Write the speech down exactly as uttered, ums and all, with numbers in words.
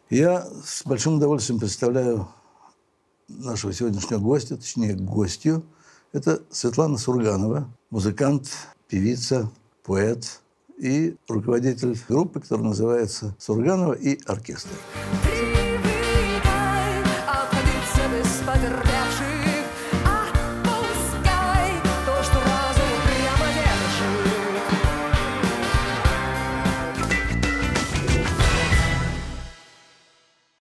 Я с большим удовольствием представляю нашего сегодняшнего гостя, точнее, гостью. Это Светлана Сурганова, музыкант, певица, поэт и руководитель группы, которая называется «Сурганова и оркестр».